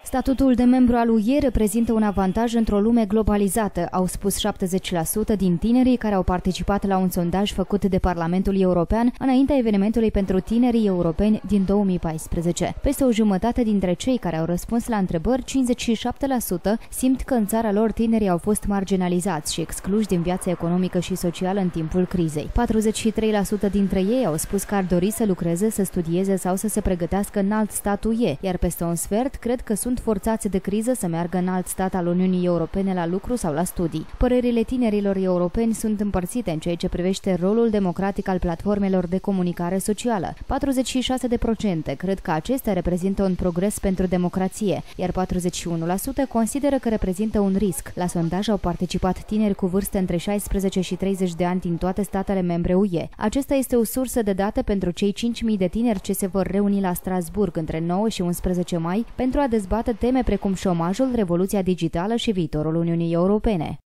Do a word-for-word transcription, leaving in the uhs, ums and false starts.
Statutul de membru al U E reprezintă un avantaj într-o lume globalizată, au spus șaptezeci la sută din tinerii care au participat la un sondaj făcut de Parlamentul European înaintea evenimentului pentru tinerii europeni din două mii paisprezece. Peste o jumătate dintre cei care au răspuns la întrebări, cincizeci și șapte la sută, simt că în țara lor tinerii au fost marginalizați și excluși din viața economică și socială în timpul crizei. patruzeci și trei la sută dintre ei au spus că ar dori să lucreze, să studieze sau să se pregătească în alt stat U E, iar peste un sfert cred că sunt forțați de criză să meargă în alt stat al Uniunii Europene la lucru sau la studii. Părerile tinerilor europeni sunt împărțite în ceea ce privește rolul democratic al platformelor de comunicare socială. patruzeci și șase la sută cred că acestea reprezintă un progres pentru democrație, iar patruzeci și unu la sută consideră că reprezintă un risc. La sondaj au participat tineri cu vârste între șaisprezece și treizeci de ani din toate statele membre U E. Acesta este o sursă de date pentru cei cinci mii de tineri ce se vor reuni la Strasbourg între nouă și unsprezece mai pentru a dezbate teme precum șomajul, revoluția digitală și viitorul Uniunii Europene.